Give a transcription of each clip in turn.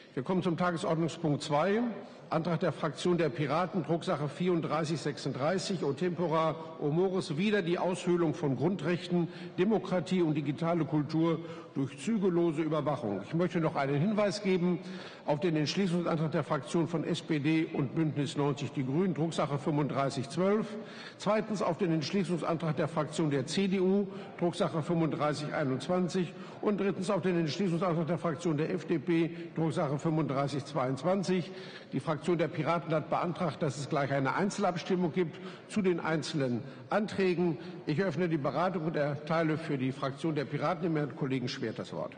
Wir kommen zum Tagesordnungspunkt 2, Antrag der Fraktion der Piraten, Drucksache 3436, o tempora, o mores, wider die Aushöhlung von Grundrechten, Demokratie und digitale Kultur durch zügellose Überwachung. Ich möchte noch einen Hinweis geben auf den Entschließungsantrag der Fraktion von SPD und Bündnis 90 Die Grünen, Drucksache 3512. Zweitens auf den Entschließungsantrag der Fraktion der CDU, Drucksache 3521. Und drittens auf den Entschließungsantrag der Fraktion der FDP, Drucksache 3522. Die Fraktion der Piraten hat beantragt, dass es gleich eine Einzelabstimmung gibt zu den einzelnen Anträgen. Ich eröffne die Beratung und erteile für die Fraktion der Piraten dem Herrn Kollegen Schwert das Wort.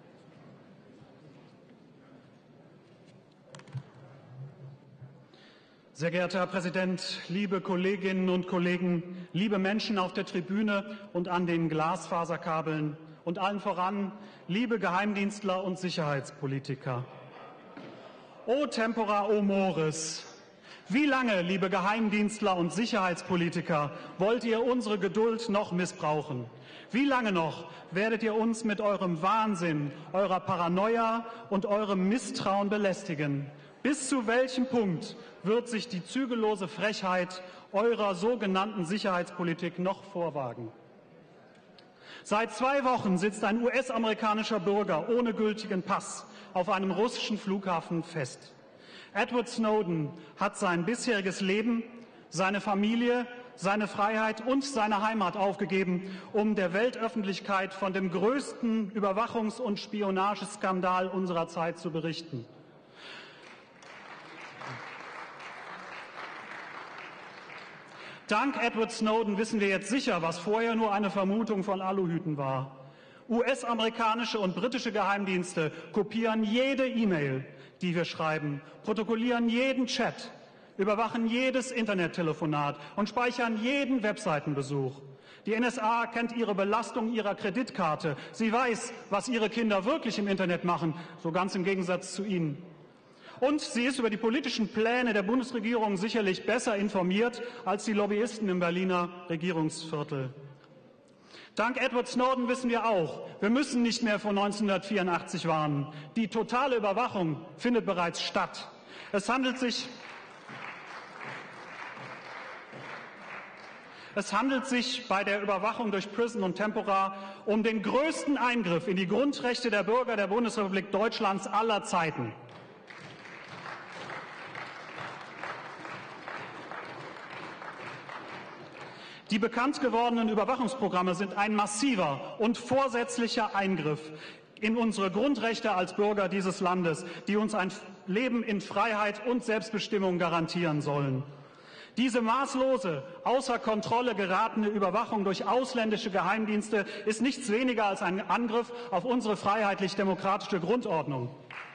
Sehr geehrter Herr Präsident, liebe Kolleginnen und Kollegen, liebe Menschen auf der Tribüne und an den Glasfaserkabeln und allen voran, liebe Geheimdienstler und Sicherheitspolitiker. O tempora, o mores! Wie lange, liebe Geheimdienstler und Sicherheitspolitiker, wollt ihr unsere Geduld noch missbrauchen? Wie lange noch werdet ihr uns mit eurem Wahnsinn, eurer Paranoia und eurem Misstrauen belästigen? Bis zu welchem Punkt wird sich die zügellose Frechheit eurer sogenannten Sicherheitspolitik noch vorwagen? Seit 2 Wochen sitzt ein US-amerikanischer Bürger ohne gültigen Pass auf einem russischen Flughafen fest. Edward Snowden hat sein bisheriges Leben, seine Familie, seine Freiheit und seine Heimat aufgegeben, um der Weltöffentlichkeit von dem größten Überwachungs- und Spionageskandal unserer Zeit zu berichten. Dank Edward Snowden wissen wir jetzt sicher, was vorher nur eine Vermutung von Aluhüten war. US-amerikanische und britische Geheimdienste kopieren jede E-Mail, die wir schreiben, protokollieren jeden Chat, überwachen jedes Internettelefonat und speichern jeden Webseitenbesuch. Die NSA kennt ihre Belastung ihrer Kreditkarte. Sie weiß, was ihre Kinder wirklich im Internet machen, so ganz im Gegensatz zu Ihnen. Und sie ist über die politischen Pläne der Bundesregierung sicherlich besser informiert als die Lobbyisten im Berliner Regierungsviertel. Dank Edward Snowden wissen wir auch, wir müssen nicht mehr vor 1984 warnen. Die totale Überwachung findet bereits statt. Es handelt sich bei der Überwachung durch PRISM und Tempora um den größten Eingriff in die Grundrechte der Bürger der Bundesrepublik Deutschlands aller Zeiten. Die bekannt gewordenen Überwachungsprogramme sind ein massiver und vorsätzlicher Eingriff in unsere Grundrechte als Bürger dieses Landes, die uns ein Leben in Freiheit und Selbstbestimmung garantieren sollen. Diese maßlose, außer Kontrolle geratene Überwachung durch ausländische Geheimdienste ist nichts weniger als ein Angriff auf unsere freiheitlich-demokratische Grundordnung.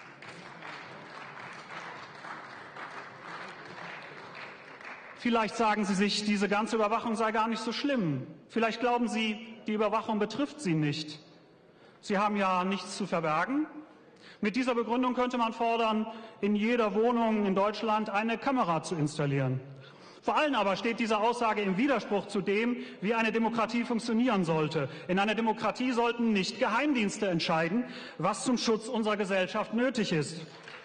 Vielleicht sagen Sie sich, diese ganze Überwachung sei gar nicht so schlimm. Vielleicht glauben Sie, die Überwachung betrifft Sie nicht. Sie haben ja nichts zu verbergen. Mit dieser Begründung könnte man fordern, in jeder Wohnung in Deutschland eine Kamera zu installieren. Vor allem aber steht diese Aussage im Widerspruch zu dem, wie eine Demokratie funktionieren sollte. In einer Demokratie sollten nicht Geheimdienste entscheiden, was zum Schutz unserer Gesellschaft nötig ist.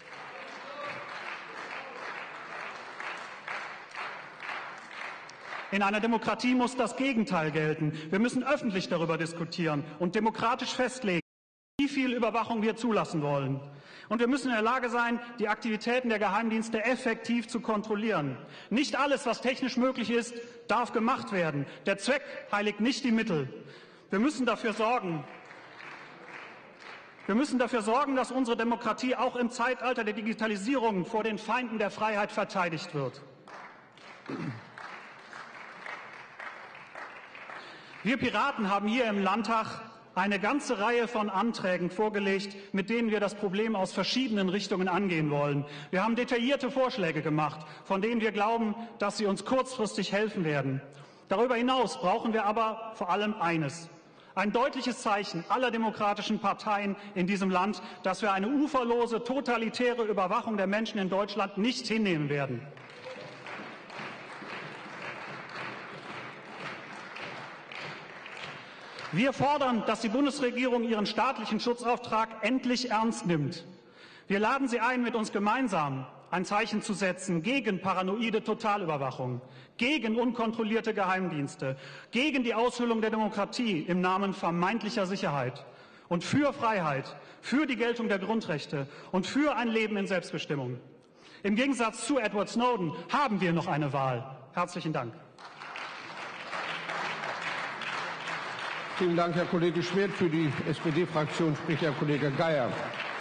In einer Demokratie muss das Gegenteil gelten. Wir müssen öffentlich darüber diskutieren und demokratisch festlegen, wie viel Überwachung wir zulassen wollen. Und wir müssen in der Lage sein, die Aktivitäten der Geheimdienste effektiv zu kontrolliren. Nicht alles, was technisch möglich ist, darf gemacht werden. Der Zweck heiligt nicht die Mittel. Wir müssen dafür sorgen, dass unsere Demokratie auch im Zeitalter der Digitalisierung vor den Feinden der Freiheit verteidigt wird. Wir Piraten haben hier im Landtag eine ganze Reihe von Anträgen vorgelegt, mit denen wir das Problem aus verschiedenen Richtungen angehen wollen. Wir haben detaillierte Vorschläge gemacht, von denen wir glauben, dass sie uns kurzfristig helfen werden. Darüber hinaus brauchen wir aber vor allem eines: ein deutliches Zeichen aller demokratischen Parteien in diesem Land, dass wir eine uferlose, totalitäre Überwachung der Menschen in Deutschland nicht hinnehmen werden. Wir fordern, dass die Bundesregierung ihren staatlichen Schutzauftrag endlich ernst nimmt. Wir laden Sie ein, mit uns gemeinsam ein Zeichen zu setzen gegen paranoide Totalüberwachung, gegen unkontrollierte Geheimdienste, gegen die Aushöhlung der Demokratie im Namen vermeintlicher Sicherheit und für Freiheit, für die Geltung der Grundrechte und für ein Leben in Selbstbestimmung. Im Gegensatz zu Edward Snowden haben wir noch eine Wahl. Herzlichen Dank. Vielen Dank, Herr Kollege Schmidt. Für die SPD-Fraktion spricht Herr Kollege Geier.